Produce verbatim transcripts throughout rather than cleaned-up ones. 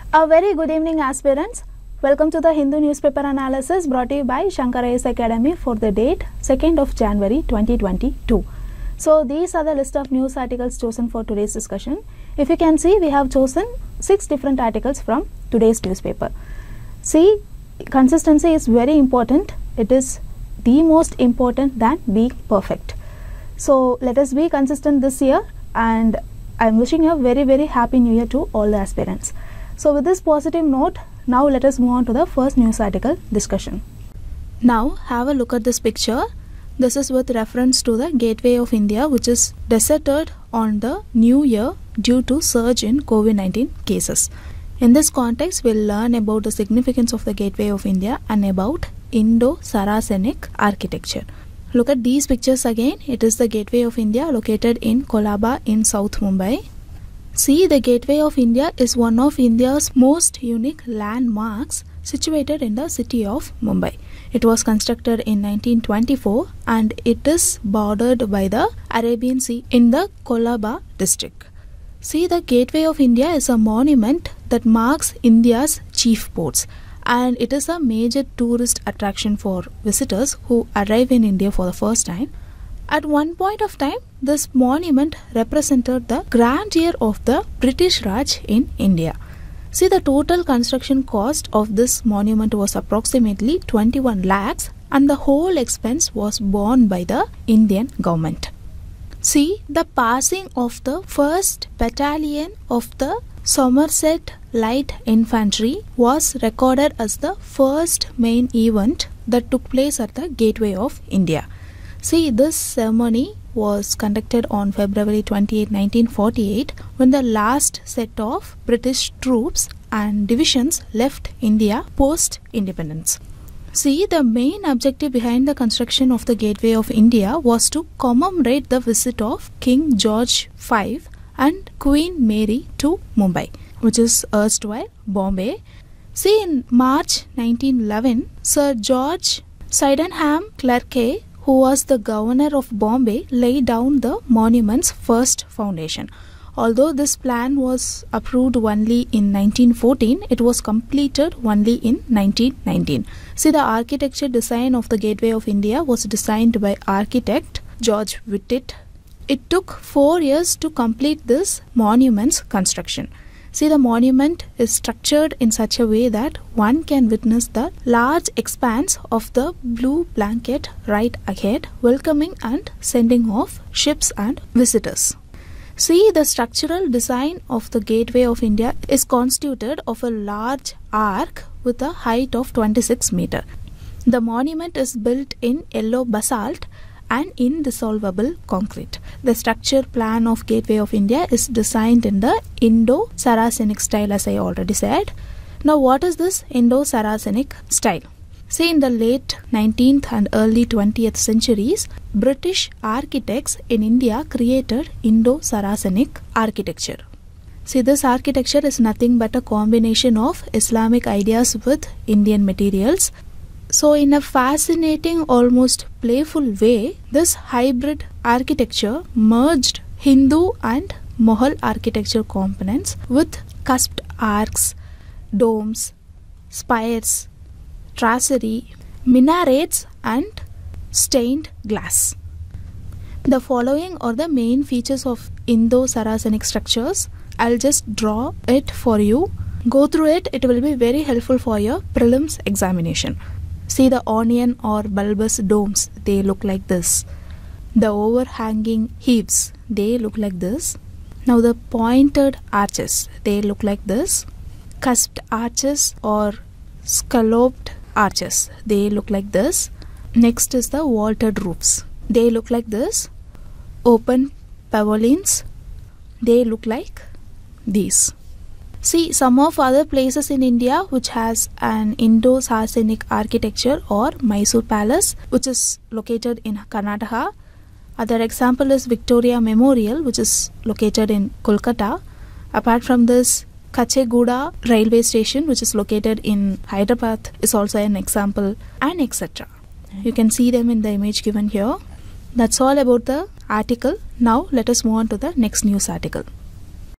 A very good evening, aspirants. Welcome to the Hindu newspaper analysis brought to you by Shankar I A S Academy for the date second of January twenty twenty-two. So these are the list of news articles chosen for today's discussion. If you can see, we have chosen six different articles from today's newspaper. See, consistency is very important. It is the most important than being perfect. So let us be consistent this year, and I am wishing you a very very happy new year to all the aspirants. So with this positive note, now let us move on to the first news article discussion. Now have a look at this picture. This is with reference to the Gateway of India, which is deserted on the new year due to surge in COVID nineteen cases. In this context, we will learn about the significance of the Gateway of India and about Indo-Saracenic architecture. Look at these pictures again. It is the Gateway of India located in Colaba in South Mumbai. See, the Gateway of India is one of India's most unique landmarks situated in the city of Mumbai. It was constructed in nineteen twenty-four and it is bordered by the Arabian Sea in the Colaba district. See, the Gateway of India is a monument that marks India's chief ports, and it is a major tourist attraction for visitors who arrive in India for the first time. At one point of time, this monument represented the grandeur of the British Raj in India. See, the total construction cost of this monument was approximately twenty-one lakhs, and the whole expense was borne by the Indian government. See, the passing of the first battalion of the Somerset Light Infantry was recorded as the first main event that took place at the Gateway of India. See, this ceremony was conducted on February twenty-eighth, nineteen forty-eight, when the last set of British troops and divisions left India post-independence. See, the main objective behind the construction of the Gateway of India was to commemorate the visit of King George the Fifth and Queen Mary to Mumbai, which is erstwhile Bombay. See, in March nineteen eleven, Sir George Sydenham Clerke, who was the governor of Bombay, laid down the monument's first foundation. Although this plan was approved only in nineteen fourteen, it was completed only in nineteen nineteen. See, the architecture design of the Gateway of India was designed by architect George Whitted. It took four years to complete this monument's construction. See, the monument is structured in such a way that one can witness the large expanse of the blue blanket right ahead, welcoming and sending off ships and visitors. See, the structural design of the Gateway of India is constituted of a large arc with a height of twenty-six meters. The monument is built in yellow basalt and indissolvable concrete. The structure plan of Gateway of India is designed in the Indo-Saracenic style, as I already said. Now, what is this Indo-Saracenic style? See, in the late nineteenth and early twentieth centuries, British architects in India created Indo-Saracenic architecture. See, this architecture is nothing but a combination of Islamic ideas with Indian materials. So, in a fascinating, almost playful way, this hybrid architecture merged Hindu and Mughal architecture components with cusped arcs, domes, spires, tracery, minarets and stained glass. The following are the main features of Indo-Saracenic structures. I'll just draw it for you. Go through it. It will be very helpful for your prelims examination. See, the onion or bulbous domes, they look like this. The overhanging eaves, they look like this. Now the pointed arches, they look like this. Cusped arches or scalloped arches, they look like this. Next is the vaulted roofs. They look like this. Open pavilions, they look like these. See, some of other places in India which has an Indo-Saracenic architecture or Mysore Palace, which is located in Karnataka. Other example is Victoria Memorial, which is located in Kolkata. Apart from this, Kacheguda railway station, which is located in Hyderabad, is also an example, and et cetera. You can see them in the image given here. That's all about the article. Now let us move on to the next news article.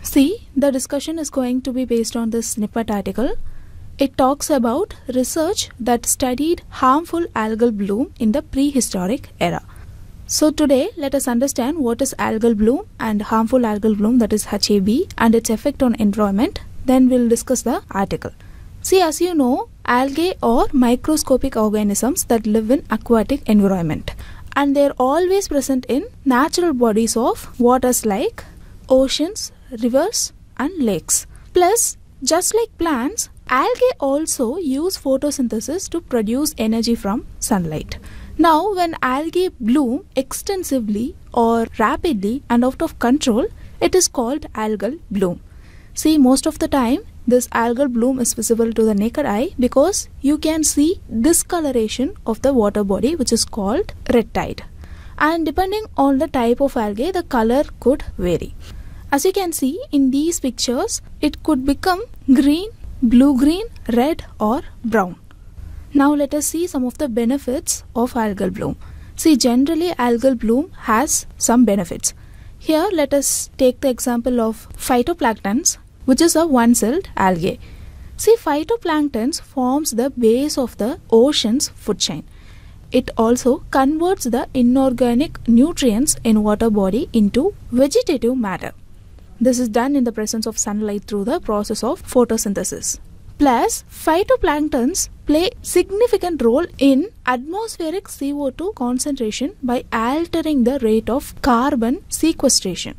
See, the discussion is going to be based on this snippet article. It talks about research that studied harmful algal bloom in the prehistoric era. So today, let us understand what is algal bloom and harmful algal bloom, that is H A B, and its effect on environment. Then we'll discuss the article. See, as you know, algae are microscopic organisms that live in aquatic environment, and they are always present in natural bodies of waters like oceans, rivers and lakes. Plus, just like plants, algae also use photosynthesis to produce energy from sunlight. Now, when algae bloom extensively or rapidly and out of control, it is called algal bloom. See, most of the time, this algal bloom is visible to the naked eye because you can see discoloration of the water body, which is called red tide. And depending on the type of algae, the color could vary. As you can see in these pictures, it could become green, blue-green, red or brown. Now let us see some of the benefits of algal bloom. See, generally algal bloom has some benefits. Here let us take the example of phytoplanktons, which is a one-celled algae. See, phytoplanktons forms the base of the ocean's food chain. It also converts the inorganic nutrients in water body into vegetative matter. This is done in the presence of sunlight through the process of photosynthesis. Plus, phytoplanktons play significant role in atmospheric C O two concentration by altering the rate of carbon sequestration.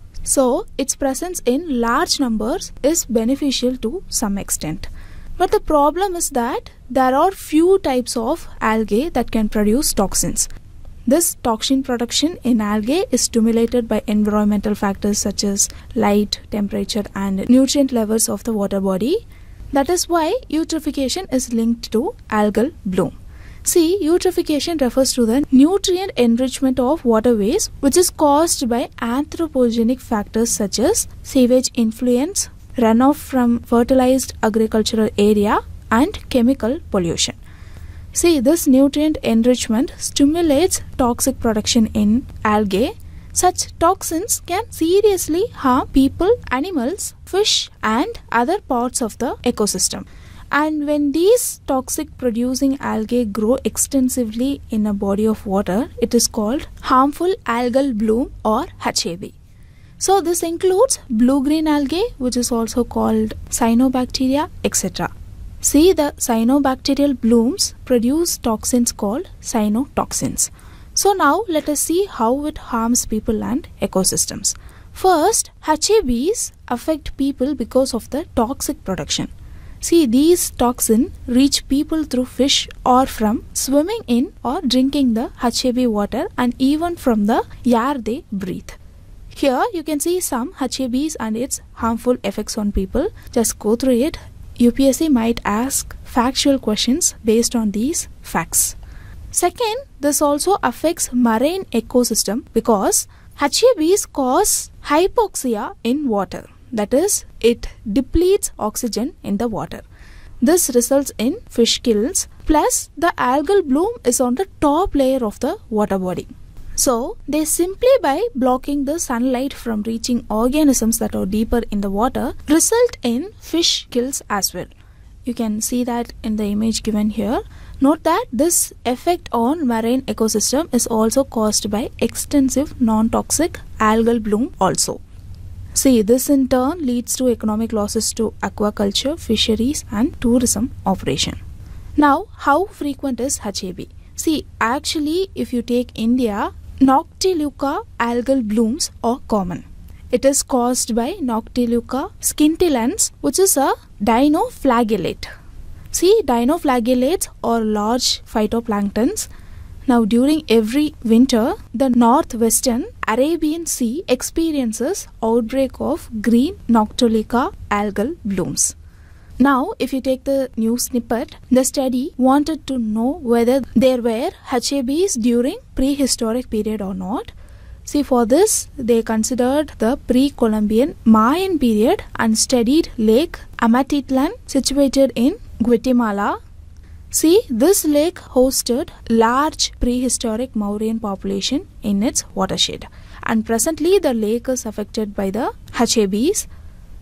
So, its presence in large numbers is beneficial to some extent. But the problem is that there are few types of algae that can produce toxins. This toxin production in algae is stimulated by environmental factors such as light, temperature and nutrient levels of the water body. That is why eutrophication is linked to algal bloom. See, eutrophication refers to the nutrient enrichment of waterways, which is caused by anthropogenic factors such as sewage influence, runoff from fertilized agricultural area and chemical pollution. See, this nutrient enrichment stimulates toxic production in algae. Such toxins can seriously harm people, animals, fish and other parts of the ecosystem. And when these toxic producing algae grow extensively in a body of water, it is called harmful algal bloom or H A B. So this includes blue-green algae, which is also called cyanobacteria, et cetera. See, the cyanobacterial blooms produce toxins called cyanotoxins. So now let us see how it harms people and ecosystems. First, H A Bs affect people because of the toxic production. See, these toxins reach people through fish or from swimming in or drinking the H A B water and even from the air they breathe. Here you can see some H A Bs and its harmful effects on people. Just go through it. U P S C might ask factual questions based on these facts. Second, this also affects marine ecosystem because H A Bs cause hypoxia in water. That is, it depletes oxygen in the water. This results in fish kills. Plus, the algal bloom is on the top layer of the water body. So, they simply by blocking the sunlight from reaching organisms that are deeper in the water result in fish kills as well. You can see that in the image given here. Note that this effect on marine ecosystem is also caused by extensive non-toxic algal bloom also. See, this in turn leads to economic losses to aquaculture, fisheries and tourism operation. Now, how frequent is H A B? See, actually if you take India, Noctiluca algal blooms are common. It is caused by Noctiluca scintillans, which is a dinoflagellate. See, dinoflagellates are large phytoplanktons. Now, during every winter, the northwestern Arabian Sea experiences outbreak of green Noctiluca algal blooms. Now, if you take the new snippet, the study wanted to know whether there were H A Bs during prehistoric period or not. See, for this, they considered the pre-Columbian Mayan period and studied Lake Amatitlan situated in Guatemala. See, this lake hosted large prehistoric Mauryan population in its watershed. And presently, the lake is affected by the H A Bs.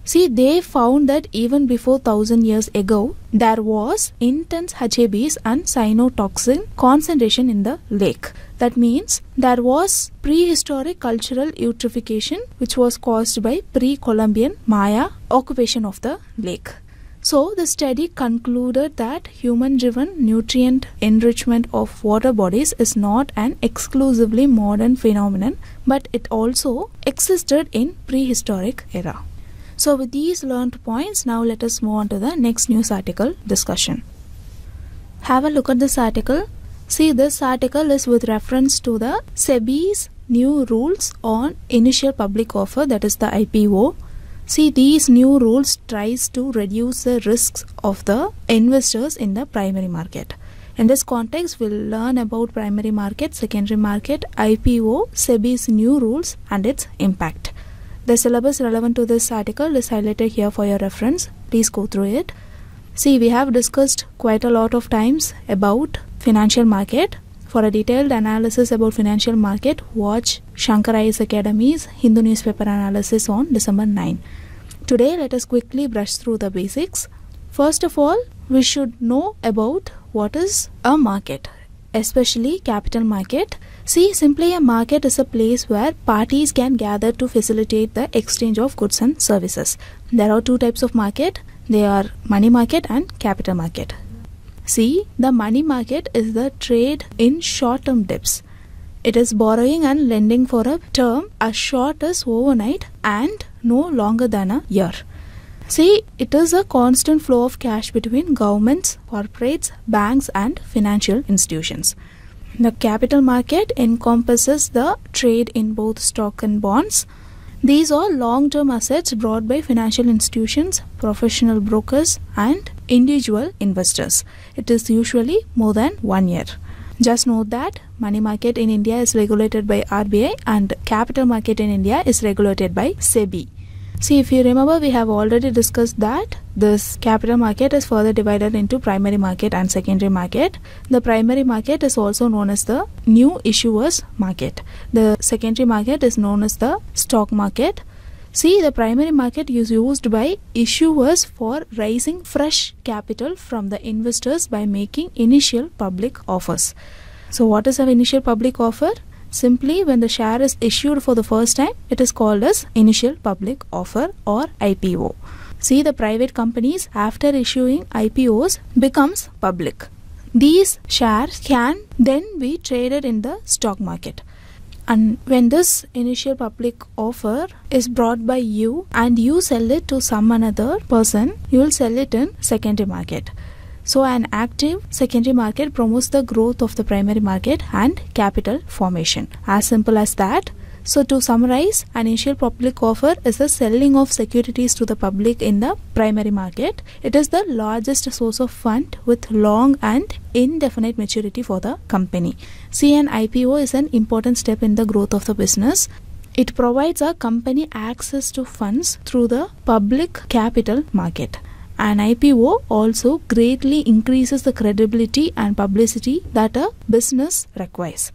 See, they found that even before thousand years ago, there was intense H A Bs and cyanotoxin concentration in the lake. That means there was prehistoric cultural eutrophication which was caused by pre-Columbian Maya occupation of the lake. So the study concluded that human-driven nutrient enrichment of water bodies is not an exclusively modern phenomenon, but it also existed in prehistoric era. So with these learned points, now let us move on to the next news article discussion. Have a look at this article. See, this article is with reference to the SEBI's new rules on initial public offer, that is the I P O. See, these new rules tries to reduce the risks of the investors in the primary market. In this context, we'll learn about primary market, secondary market, I P O, SEBI's new rules and its impact. The syllabus relevant to this article is highlighted here for your reference. Please go through it. See, we have discussed quite a lot of times about financial market. For a detailed analysis about financial market, watch Shankar I A S Academy's Hindu newspaper analysis on December ninth. Today, let us quickly brush through the basics. First of all, we should know about what is a market, especially capital market. See, simply a market is a place where parties can gather to facilitate the exchange of goods and services. There are two types of market. They are money market and capital market. See, the money market is the trade in short-term debts. It is borrowing and lending for a term as short as overnight and no longer than a year. See, it is a constant flow of cash between governments, corporates, banks and financial institutions. The capital market encompasses the trade in both stock and bonds. These are long-term assets brought by financial institutions, professional brokers and individual investors. It is usually more than one year. Just note that money market in India is regulated by R B I and capital market in India is regulated by SEBI. See, if you remember, we have already discussed that this capital market is further divided into primary market and secondary market. The primary market is also known as the new issuers market. The secondary market is known as the stock market. See, the primary market is used by issuers for raising fresh capital from the investors by making initial public offers. So what is an initial public offer? Simply, when the share is issued for the first time, it is called as initial public offer or I P O. See, the private companies after issuing I P Os becomes public. These shares can then be traded in the stock market. And when this initial public offer is brought by you and you sell it to some another person, you will sell it in secondary market. So an active secondary market promotes the growth of the primary market and capital formation. As simple as that. So to summarize, an initial public offer is the selling of securities to the public in the primary market. It is the largest source of fund with long and indefinite maturity for the company. See, an I P O is an important step in the growth of the business. It provides a company access to funds through the public capital market. An I P O also greatly increases the credibility and publicity that a business requires.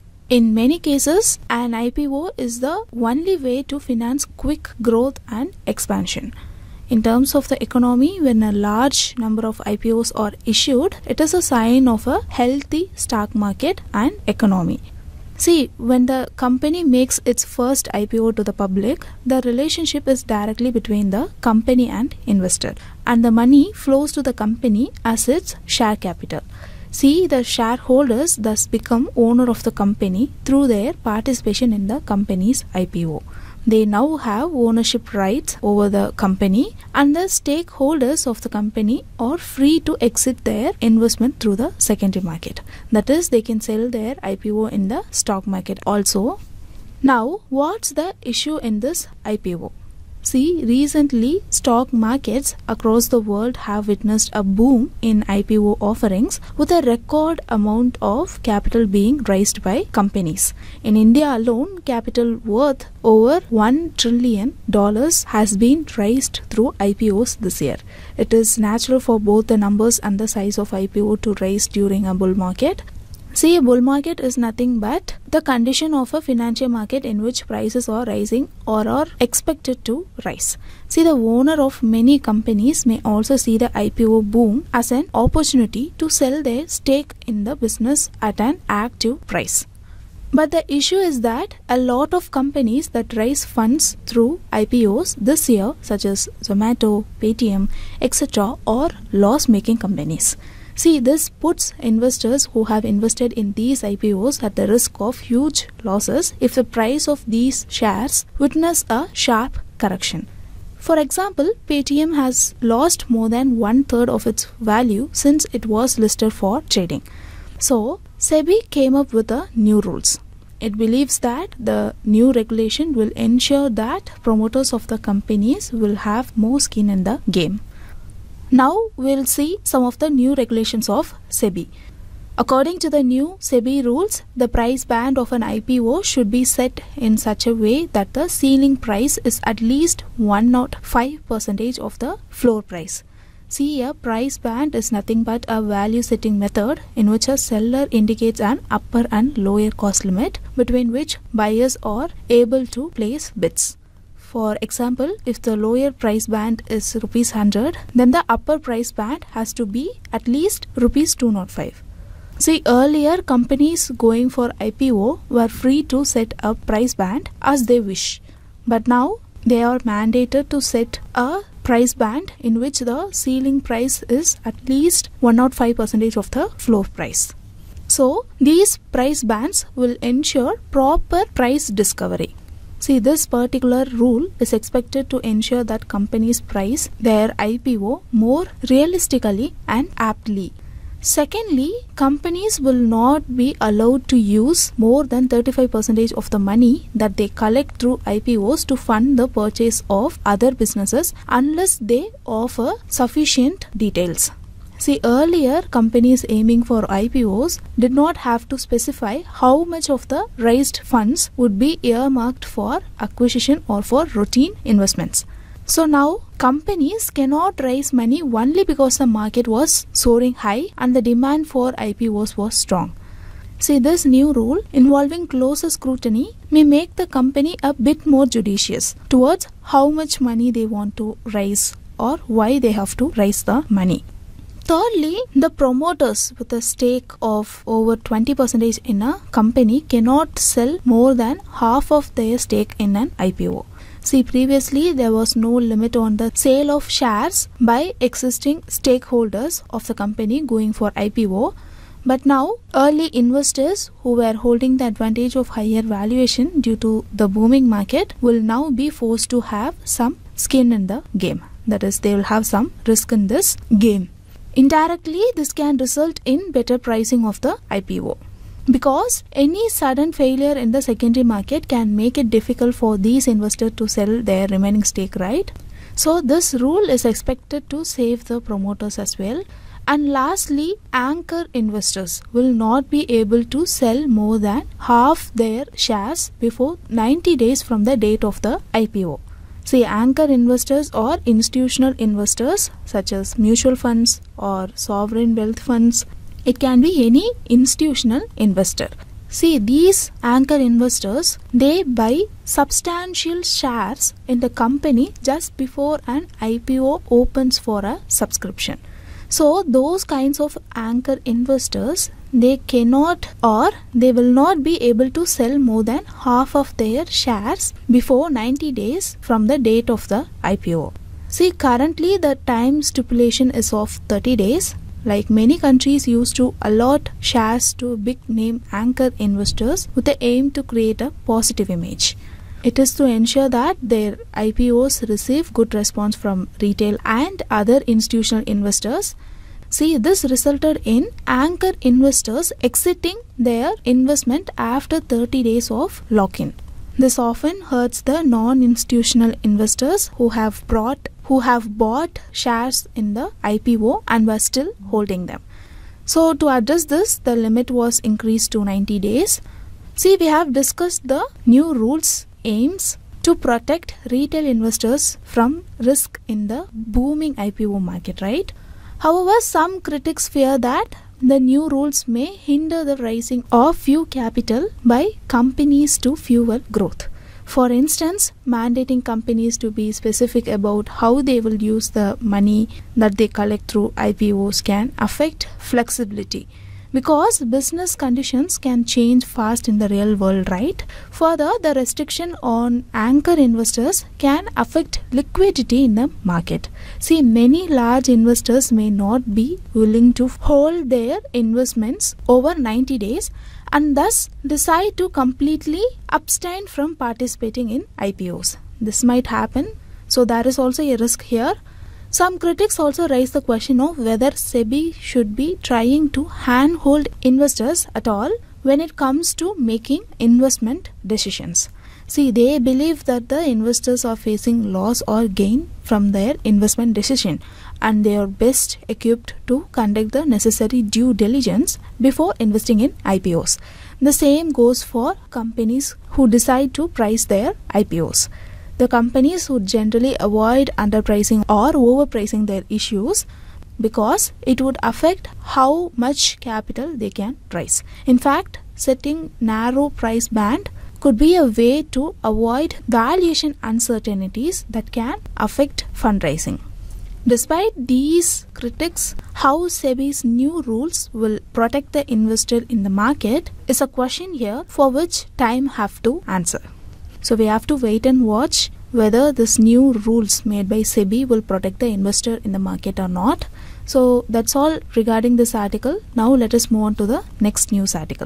In many cases, an I P O is the only way to finance quick growth and expansion. In terms of the economy, when a large number of I P Os are issued, it is a sign of a healthy stock market and economy. See, when the company makes its first I P O to the public, the relationship is directly between the company and investor, and the money flows to the company as its share capital. See, the shareholders thus become owner of the company through their participation in the company's I P O. They now have ownership rights over the company, and the stakeholders of the company are free to exit their investment through the secondary market. That is, they can sell their I P O in the stock market also. Now, what's the issue in this I P O? See, recently stock markets across the world have witnessed a boom in I P O offerings with a record amount of capital being raised by companies. In India alone, capital worth over one trillion dollars has been raised through I P Os this year. It is natural for both the numbers and the size of I P O to rise during a bull market. See, a bull market is nothing but the condition of a financial market in which prices are rising or are expected to rise. See, the owner of many companies may also see the I P O boom as an opportunity to sell their stake in the business at an active price. But the issue is that a lot of companies that raise funds through I P Os this year, such as Zomato, Paytm, et cetera, are loss-making companies. See, this puts investors who have invested in these I P Os at the risk of huge losses if the price of these shares witness a sharp correction. For example, Paytm has lost more than one third of its value since it was listed for trading. So, SEBI came up with a new rules. It believes that the new regulation will ensure that promoters of the companies will have more skin in the game. Now we'll see some of the new regulations of SEBI. According to the new SEBI rules, the price band of an I P O should be set in such a way that the ceiling price is at least one hundred five percent of the floor price. See, a price band is nothing but a value setting method in which a seller indicates an upper and lower cost limit between which buyers are able to place bids. For example, if the lower price band is rupees one hundred, then the upper price band has to be at least rupees two hundred five. See, earlier companies going for I P O were free to set a price band as they wish. But now they are mandated to set a price band in which the ceiling price is at least one hundred five percent of the floor price. So, these price bands will ensure proper price discovery. See, this particular rule is expected to ensure that companies price their I P O more realistically and aptly. Secondly, companies will not be allowed to use more than thirty-five percent of the money that they collect through I P Os to fund the purchase of other businesses unless they offer sufficient details. See, earlier companies aiming for I P Os did not have to specify how much of the raised funds would be earmarked for acquisition or for routine investments. So now companies cannot raise money only because the market was soaring high and the demand for I P Os was strong. See, this new rule involving closer scrutiny may make the company a bit more judicious towards how much money they want to raise or why they have to raise the money. Thirdly, the promoters with a stake of over twenty percent in a company cannot sell more than half of their stake in an I P O. See, previously there was no limit on the sale of shares by existing stakeholders of the company going for I P O. But now, early investors who were holding the advantage of higher valuation due to the booming market will now be forced to have some skin in the game. That is, they will have some risk in this game. Indirectly, this can result in better pricing of the I P O. Because any sudden failure in the secondary market can make it difficult for these investors to sell their remaining stake, right? So this rule is expected to save the promoters as well. And lastly, anchor investors will not be able to sell more than half their shares before ninety days from the date of the I P O. See, anchor investors or institutional investors such as mutual funds or sovereign wealth funds. It can be any institutional investor. See, these anchor investors, they buy substantial shares in the company just before an I P O opens for a subscription. So, those kinds of anchor investors, they cannot or they will not be able to sell more than half of their shares before ninety days from the date of the I P O. See, currently the time stipulation is of thirty days. Like many countries used to allot shares to big name anchor investors with the aim to create a positive image. It is to ensure that their I P Os receive good response from retail and other institutional investors. See, this resulted in anchor investors exiting their investment after thirty days of lock-in. This often hurts the non-institutional investors who have brought who have bought shares in the I P O and were still holding them. So to address this, the limit was increased to ninety days. See, we have discussed the new rules aims to protect retail investors from risk in the booming I P O market, right? However, some critics fear that the new rules may hinder the raising of few capital by companies to fuel growth. For instance, mandating companies to be specific about how they will use the money that they collect through I P Os can affect flexibility, because business conditions can change fast in the real world, right? Further, the restriction on anchor investors can affect liquidity in the market. See, many large investors may not be willing to hold their investments over ninety days and thus decide to completely abstain from participating in I P Os. This might happen, so there is also a risk here. Some critics also raise the question of whether SEBI should be trying to handhold investors at all when it comes to making investment decisions. See, they believe that the investors are facing loss or gain from their investment decision, and they are best equipped to conduct the necessary due diligence before investing in I P Os. The same goes for companies who decide to price their I P Os. The companies would generally avoid underpricing or overpricing their issues because it would affect how much capital they can raise. In fact, setting narrow price band could be a way to avoid valuation uncertainties that can affect fundraising. Despite these critics, how SEBI's new rules will protect the investor in the market is a question here for which time have to answer. So we have to wait and watch whether this new rules made by SEBI will protect the investor in the market or not. So that's all regarding this article. Now let us move on to the next news article.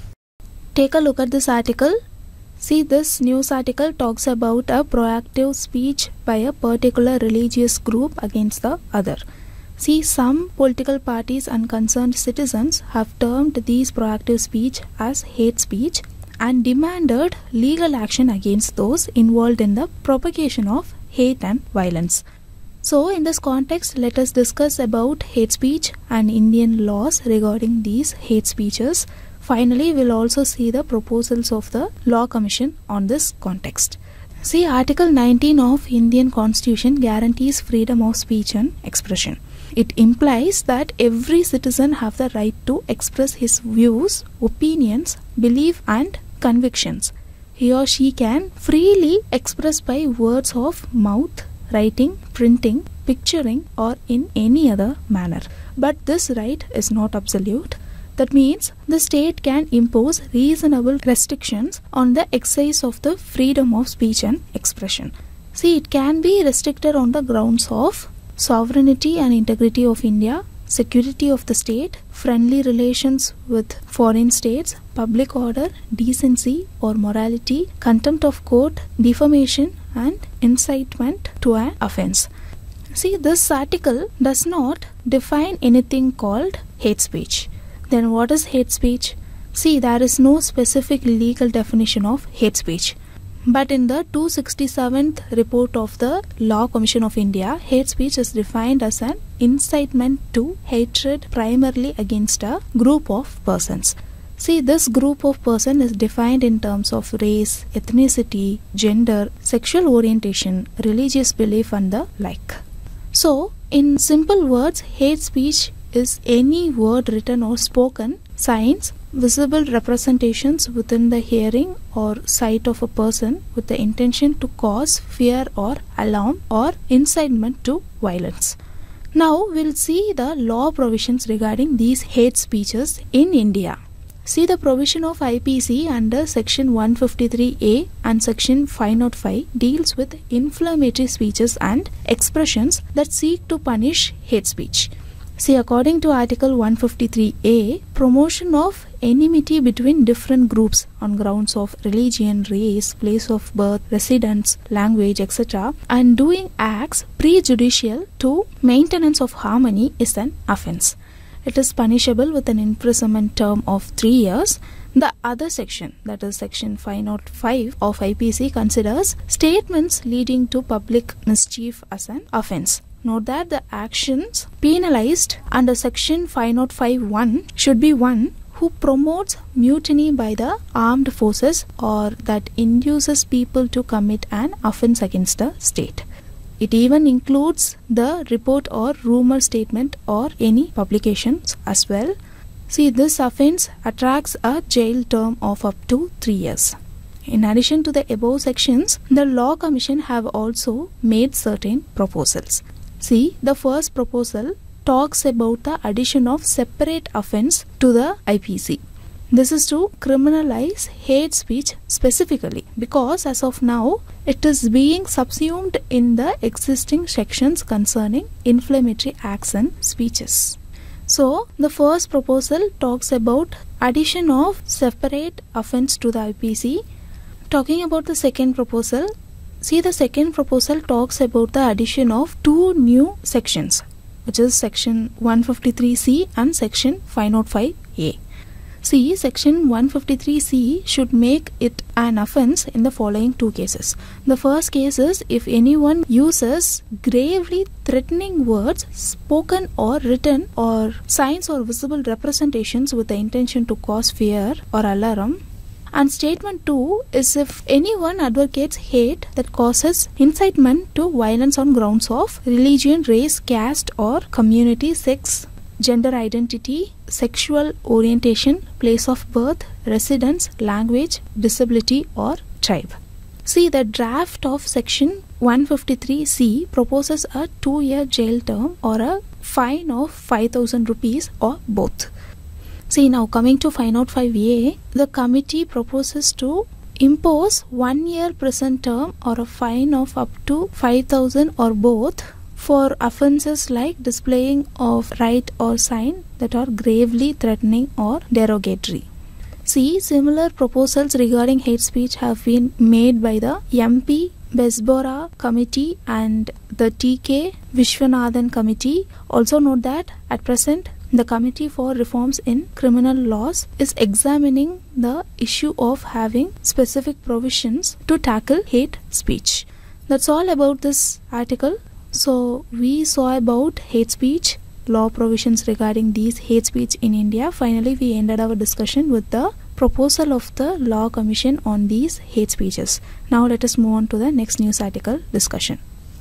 Take a look at this article. See, this news article talks about a proactive speech by a particular religious group against the other. See, some political parties and concerned citizens have termed these proactive speech as hate speech and demanded legal action against those involved in the propagation of hate and violence. So, in this context, let us discuss about hate speech and Indian laws regarding these hate speeches. Finally, we'll also see the proposals of the Law Commission on this context. See, Article nineteen of Indian Constitution guarantees freedom of speech and expression. It implies that every citizen have the right to express his views, opinions, belief and convictions. He or she can freely express by words of mouth, writing, printing, picturing or in any other manner. But this right is not absolute. That means the state can impose reasonable restrictions on the exercise of the freedom of speech and expression. See, it can be restricted on the grounds of sovereignty and integrity of India, security of the state, friendly relations with foreign states, public order, decency or morality, contempt of court, defamation and incitement to an offense. See, this article does not define anything called hate speech. Then what is hate speech? See, there is no specific legal definition of hate speech. But in the two hundred sixty-seventh report of the Law Commission of India, hate speech is defined as an incitement to hatred primarily against a group of persons. See, this group of person is defined in terms of race, ethnicity, gender, sexual orientation, religious belief and the like. So, in simple words, hate speech is any word written or spoken, signs, visible representations within the hearing or sight of a person with the intention to cause fear or alarm or incitement to violence. Now we'll see the law provisions regarding these hate speeches in India. See, the provision of I P C under section one fifty-three A and section five oh five deals with inflammatory speeches and expressions that seek to punish hate speech. See, according to Article one fifty-three A, promotion of enmity between different groups on grounds of religion, race, place of birth, residence, language, et cetera and doing acts prejudicial to maintenance of harmony is an offence. It is punishable with an imprisonment term of three years. The other section, that is section five oh five of I P C, considers statements leading to public mischief as an offence. Note that the actions penalized under section five oh five one should be one who promotes mutiny by the armed forces or that induces people to commit an offence against the state. It even includes the report or rumor statement or any publications as well. See, this offense attracts a jail term of up to three years. In addition to the above sections, the Law Commission have also made certain proposals. See, the first proposal talks about the addition of separate offense to the I P C. This is to criminalize hate speech specifically, because as of now it is being subsumed in the existing sections concerning inflammatory acts and speeches. So the first proposal talks about addition of separate offense to the I P C. Talking about the second proposal, see, the second proposal talks about the addition of two new sections, which is section one fifty-three C and section five oh five A. See, section one fifty-three C should make it an offense in the following two cases. The first case is if anyone uses gravely threatening words, spoken or written, or signs or visible representations with the intention to cause fear or alarm. And statement two is if anyone advocates hate that causes incitement to violence on grounds of religion, race, caste or community, sex, gender identity, sexual orientation, place of birth, residence, language, disability or tribe. See, the draft of section one fifty-three C proposes a two-year jail term or a fine of five thousand rupees or both. See, now coming to five oh five A, the committee proposes to impose one year prison term or a fine of up to five thousand or both for offences like displaying of write or sign that are gravely threatening or derogatory. See, similar proposals regarding hate speech have been made by the M P Besbora Committee and the T K Vishwanathan Committee. Also note that at present the Committee for Reforms in Criminal Laws is examining the issue of having specific provisions to tackle hate speech. That's all about this article. So we saw about hate speech, law provisions regarding these hate speech in India. Finally, we ended our discussion with the proposal of the Law Commission on these hate speeches. Now let us move on to the next news article discussion.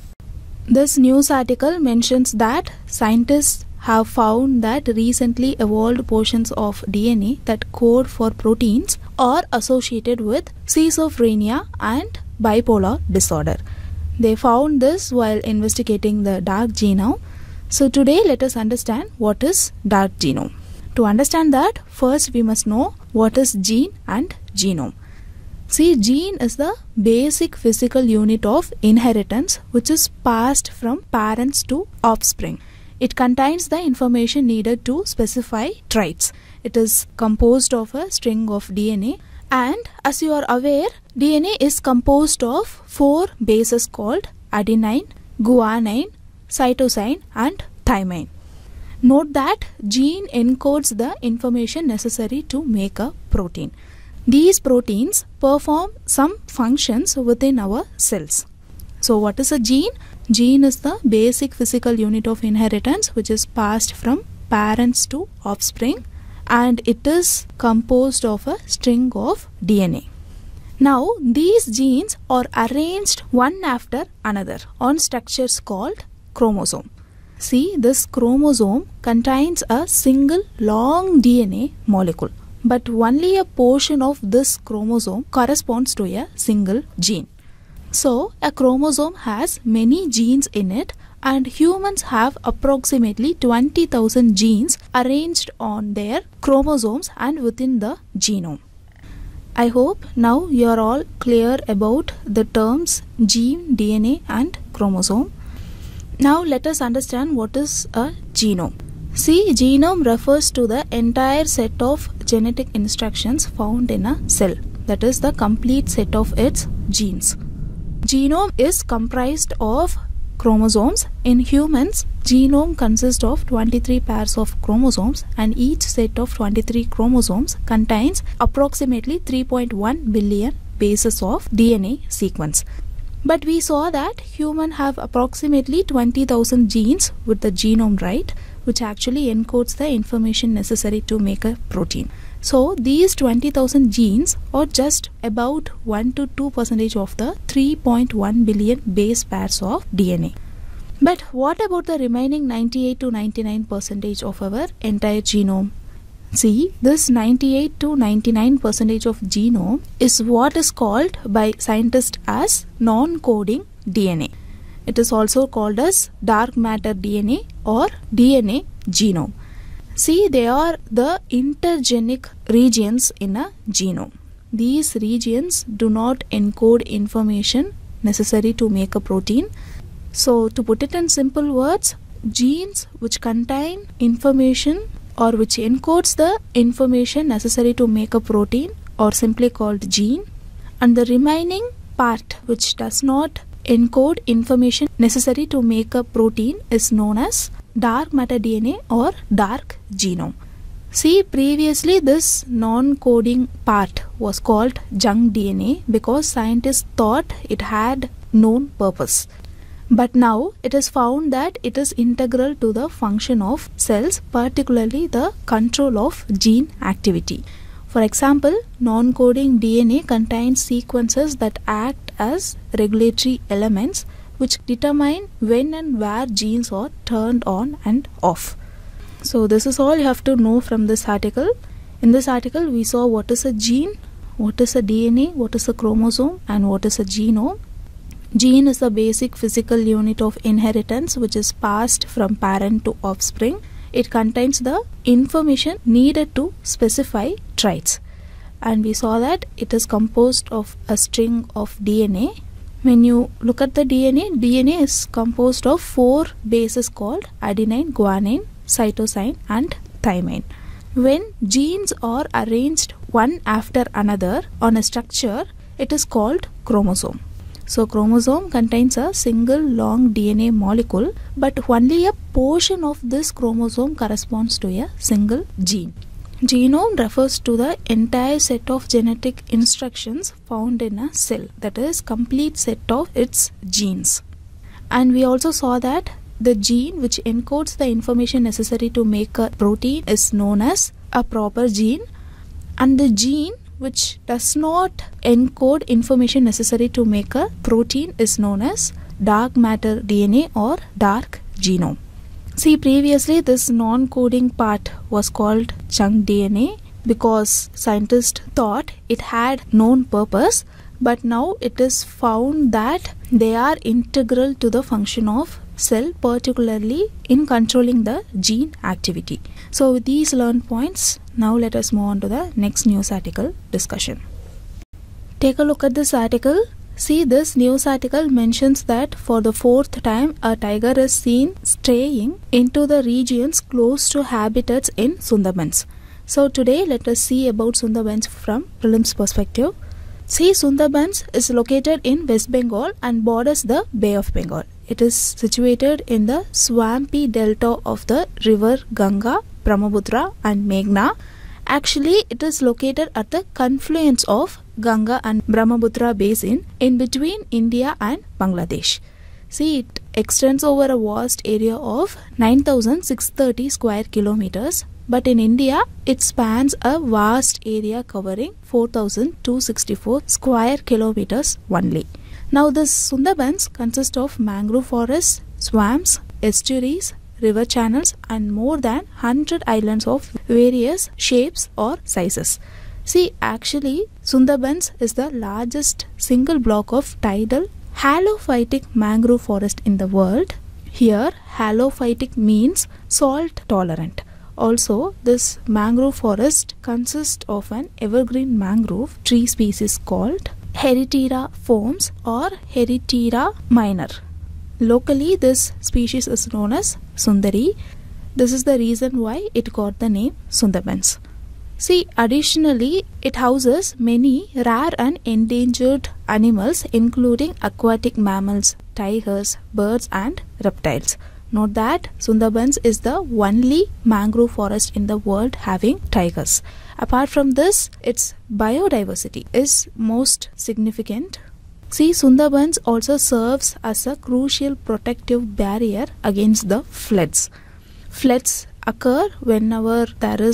This news article mentions that scientists have found that recently evolved portions of D N A that code for proteins are associated with schizophrenia and bipolar disorder. They found this while investigating the dark genome. So today let us understand what is dark genome. To understand that, first we must know what is gene and genome. See, gene is the basic physical unit of inheritance which is passed from parents to offspring. It contains the information needed to specify traits. It is composed of a string of D N A, and as you are aware, D N A is composed of four bases called adenine, guanine, cytosine and thymine. Note that gene encodes the information necessary to make a protein. These proteins perform some functions within our cells. So what is a gene? Gene is the basic physical unit of inheritance which is passed from parents to offspring, and it is composed of a string of D N A. Now these genes are arranged one after another on structures called chromosome. See, this chromosome contains a single long D N A molecule, but only a portion of this chromosome corresponds to a single gene. So, a chromosome has many genes in it, and humans have approximately twenty thousand genes arranged on their chromosomes and within the genome. I hope now you are all clear about the terms gene, D N A and chromosome. Now let us understand what is a genome. See, genome refers to the entire set of genetic instructions found in a cell, that is the complete set of its genes. Genome is comprised of chromosomes. In humans, genome consists of twenty-three pairs of chromosomes, and each set of twenty-three chromosomes contains approximately three point one billion bases of D N A sequence. But we saw that humans have approximately twenty thousand genes with the genome, right, which actually encodes the information necessary to make a protein. So these twenty thousand genes are just about one to two percent of the three point one billion base pairs of D N A. But what about the remaining ninety-eight to ninety-nine percent of our entire genome? See, this ninety-eight to ninety-nine percent of genome is what is called by scientists as non-coding D N A. It is also called as dark matter D N A or D N A genome. See, they are the intergenic regions in a genome. These regions do not encode information necessary to make a protein. So, to put it in simple words, genes which contain information or which encodes the information necessary to make a protein are simply called gene, and the remaining part which does not encode information necessary to make a protein is known as dark matter D N A or dark genome. See, previously this non-coding part was called junk D N A because scientists thought it had known purpose. But now it is found that it is integral to the function of cells, particularly the control of gene activity. For example, non-coding D N A contains sequences that act as regulatory elements which determine when and where genes are turned on and off. So this is all you have to know from this article. In this article we saw what is a gene, what is a D N A, what is a chromosome, and what is a genome. Gene is the basic physical unit of inheritance which is passed from parent to offspring. It contains the information needed to specify traits. And we saw that it is composed of a string of D N A. When you look at the D N A, D N A is composed of four bases called adenine, guanine, cytosine, and thymine. When genes are arranged one after another on a structure, it is called chromosome. So chromosome contains a single long D N A molecule, but only a portion of this chromosome corresponds to a single gene. Genome refers to the entire set of genetic instructions found in a cell, that is, complete set of its genes. And we also saw that the gene which encodes the information necessary to make a protein is known as a proper gene, and the gene which does not encode information necessary to make a protein is known as dark matter D N A or dark genome. See, previously this non-coding part was called junk D N A because scientists thought it had known purpose, but now it is found that they are integral to the function of cell, particularly in controlling the gene activity. So with these learned points, now let us move on to the next news article discussion. Take a look at this article. See, this news article mentions that for the fourth time a tiger is seen straying into the regions close to habitats in Sundarbans. So today let us see about Sundarbans from prelims perspective. See, Sundarbans is located in West Bengal and borders the Bay of Bengal. It is situated in the swampy delta of the river Ganga, Brahmaputra and Meghna. Actually, it is located at the confluence of Ganga and Brahmaputra basin in between India and Bangladesh. See, it extends over a vast area of nine thousand six hundred thirty square kilometers, but in India it spans a vast area covering four thousand two hundred sixty-four square kilometers only. Now this Sundarbans consists of mangrove forests, swamps, estuaries, river channels and more than one hundred islands of various shapes or sizes. See, actually Sundarbans is the largest single block of tidal halophytic mangrove forest in the world. Here halophytic means salt tolerant. Also, this mangrove forest consists of an evergreen mangrove tree species called Heritira forms or Heritira minor. Locally, this species is known as Sundari. This is the reason why it got the name Sundarbans. See, additionally, it houses many rare and endangered animals including aquatic mammals, tigers, birds and reptiles. Note that Sundarbans is the only mangrove forest in the world having tigers. Apart from this, its biodiversity is most significant. See, Sundarbans also serves as a crucial protective barrier against the floods. Floods occur whenever there is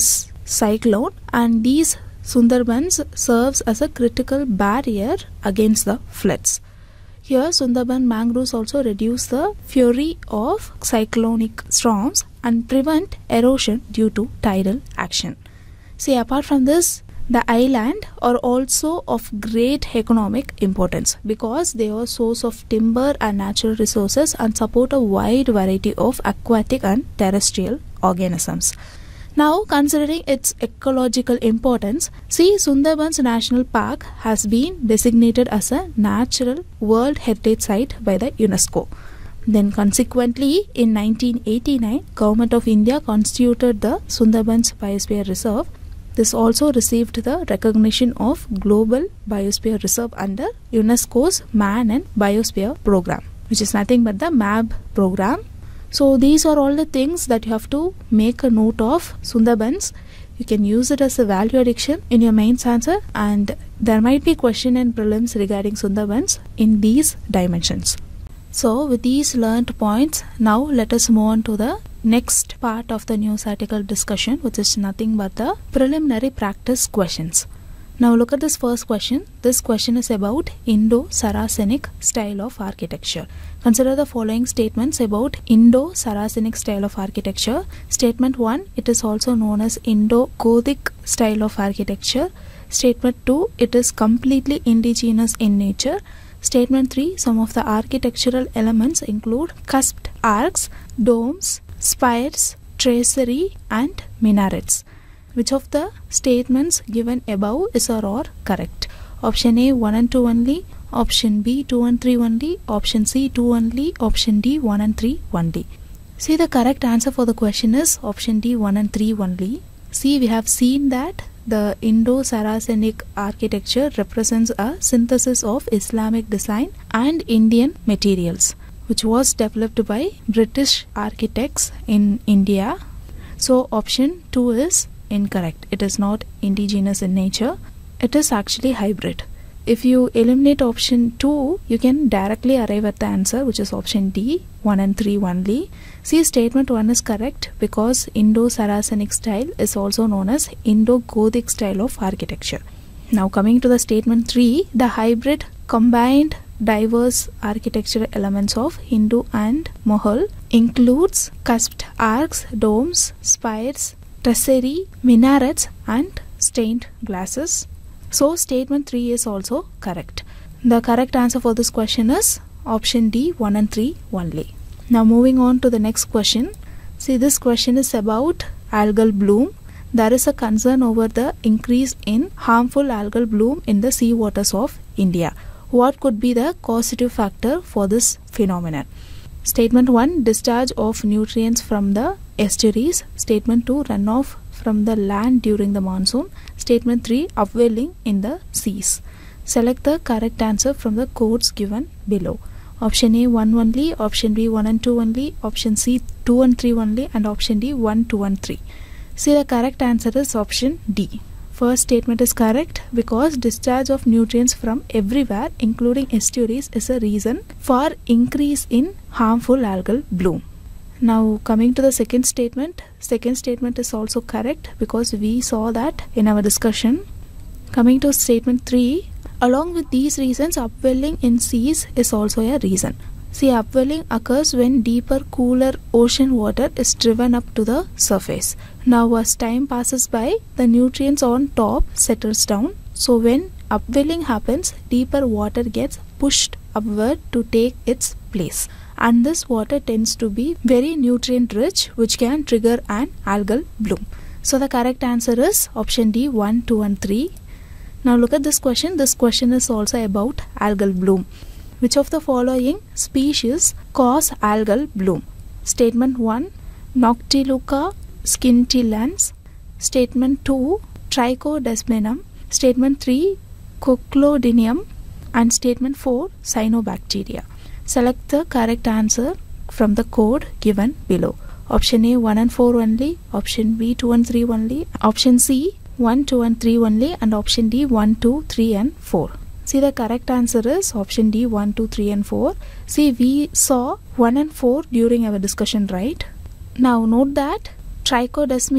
cyclone, and these Sundarbans serves as a critical barrier against the floods. Here, Sundarban mangroves also reduce the fury of cyclonic storms and prevent erosion due to tidal action. See, apart from this, the island are also of great economic importance because they are source of timber and natural resources and support a wide variety of aquatic and terrestrial organisms. Now, considering its ecological importance, see, Sundarbans National Park has been designated as a Natural World Heritage Site by the UNESCO. Then consequently, in nineteen eighty-nine, Government of India constituted the Sundarbans Biosphere Reserve. This also received the recognition of Global Biosphere Reserve under UNESCO's Man and Biosphere Program, which is nothing but the M A B program. So these are all the things that you have to make a note of Sundarbans. You can use it as a value addition in your mains answer, and there might be question in prelims regarding Sundarbans in these dimensions. So with these learnt points, now let us move on to the next part of the news article discussion, which is nothing but the preliminary practice questions. Now look at this first question. This question is about Indo-Saracenic style of architecture. Consider the following statements about Indo-Saracenic style of architecture. Statement one, it is also known as Indo-Gothic style of architecture. Statement two, it is completely indigenous in nature. Statement three, some of the architectural elements include cusped arcs, domes, spires, tracery and minarets. Which of the statements given above is or are correct? Option A, one and two only. Option B, two and three only. Option C, two only. Option D, one and three only. See, the correct answer for the question is option D, one and three only. See, we have seen that the Indo-Saracenic architecture represents a synthesis of Islamic design and Indian materials, which was developed by British architects in India. So option two is incorrect. It is not indigenous in nature. It is actually hybrid. If you eliminate option two, you can directly arrive at the answer, which is option D, one and three only. See, statement one is correct because Indo-Saracenic style is also known as Indo-Gothic style of architecture. Now coming to the statement three, the hybrid combined diverse architectural elements of Hindu and Mughal includes cusped arcs, domes, spires, tracery, minarets and stained glasses. So statement three is also correct. The correct answer for this question is option D, one and three only. Now moving on to the next question. See, this question is about algal bloom. There is a concern over the increase in harmful algal bloom in the sea waters of India. What could be the causative factor for this phenomenon? Statement one, discharge of nutrients from the estuaries. Statement two, runoff from the land during the monsoon. Statement three, upwelling in the seas. Select the correct answer from the codes given below. Option A, one only. Option B, one and two only. Option C, two and three only. And option D, one, two and three. See, the correct answer is option D. First statement is correct because discharge of nutrients from everywhere, including estuaries, is a reason for increase in harmful algal bloom. Now coming to the second statement. Second statement is also correct because we saw that in our discussion. Coming to statement three, along with these reasons, upwelling in seas is also a reason. See, upwelling occurs when deeper, cooler ocean water is driven up to the surface. Now as time passes by, the nutrients on top settles down. So when upwelling happens, deeper water gets pushed upward to take its place. And this water tends to be very nutrient rich, which can trigger an algal bloom. So the correct answer is option D, one, two and three. Now look at this question. This question is also about algal bloom. Which of the following species cause algal bloom? Statement one, Noctiluca scintillans. Statement two, Trichodesminum. Statement three, Coclodinium. And statement four, Cyanobacteria. Select the correct answer from the code given below. Option A, one and four only. Option B, two and three only. Option C, one, two and three only. And option D, one, two, three and four. See, the correct answer is option D, one, two, three and four. See, we saw one and four during our discussion, right? Now note that Trichodesmium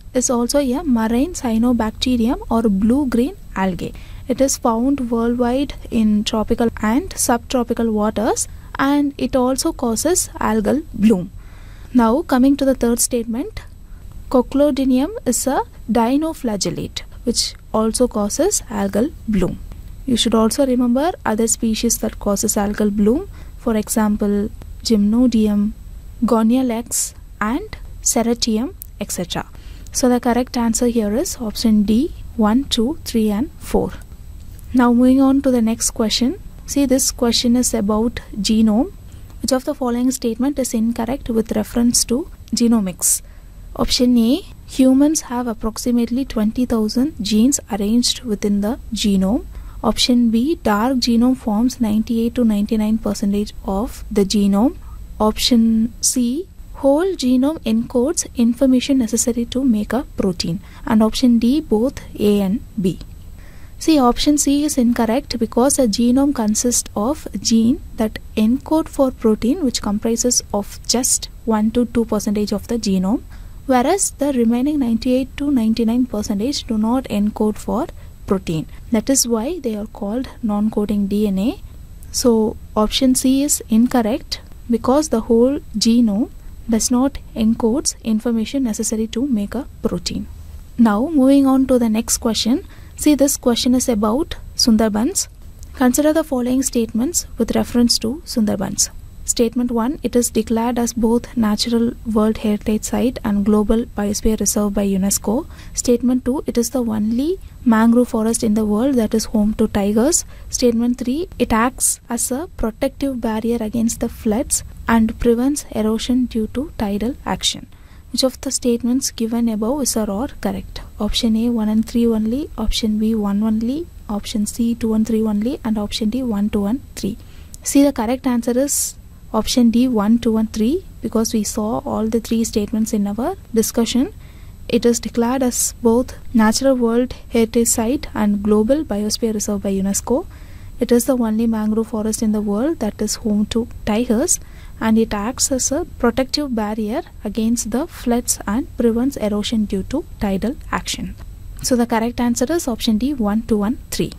is also a marine cyanobacterium or blue-green algae. It is found worldwide in tropical and subtropical waters, and it also causes algal bloom. Now coming to the third statement, Coclodinium is a dinoflagellate which also causes algal bloom. You should also remember other species that causes algal bloom, for example Gymnodium, Gonialex and Ceratium, et cetera. So the correct answer here is option D, one, two, three and four. Now moving on to the next question. See, this question is about genome. Which of the following statement is incorrect with reference to genomics? Option A, humans have approximately twenty thousand genes arranged within the genome. Option B, dark genome forms ninety-eight to ninety-nine percent of the genome. Option C, whole genome encodes information necessary to make a protein. And option D, both A and B. See, option C is incorrect because a genome consists of a gene that encode for protein which comprises of just one to two percent of the genome, whereas the remaining ninety-eight to ninety-nine percent do not encode for protein. That is why they are called non-coding D N A. So option C is incorrect because the whole genome does not encodes information necessary to make a protein. Now moving on to the next question. See, this question is about Sundarbans. Consider the following statements with reference to Sundarbans. Statement one, it is declared as both Natural World Heritage Site and Global Biosphere Reserve by UNESCO. Statement two, it is the only mangrove forest in the world that is home to tigers. Statement three, it acts as a protective barrier against the floods and prevents erosion due to tidal action. Which of the statements given above is or are correct? Option A, one and three only, option B, one only, option C, two and three only, and option D, one, two and three. See, the correct answer is option D, one, two and three, because we saw all the three statements in our discussion. It is declared as both Natural World Heritage Site and Global Biosphere Reserve by UNESCO. It is the only mangrove forest in the world that is home to tigers, and it acts as a protective barrier against the floods and prevents erosion due to tidal action. So the correct answer is option D, one, two and three.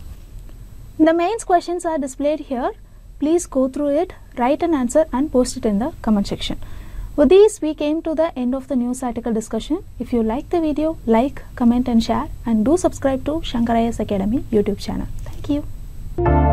The mains questions are displayed here. Please go through it, write an answer and post it in the comment section. With these, we came to the end of the news article discussion. If you like the video, like, comment and share, and do subscribe to Shankar I A S Academy YouTube channel. Thank you.